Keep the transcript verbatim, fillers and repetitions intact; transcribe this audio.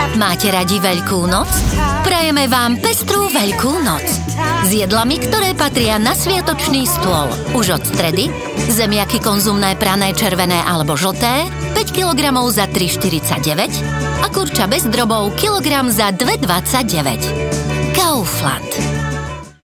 Máte radi Veľkú noc? Prajeme vám pestrú Veľkú noc. S jedlami, ktoré patria na sviatočný stôl. Už od stredy zemiaky konzumné prané červené alebo žlté päť kilogramov za tri štyridsaťdeväť a kurča bez drobov kilogram za dva dvadsaťdeväť. Kaufland.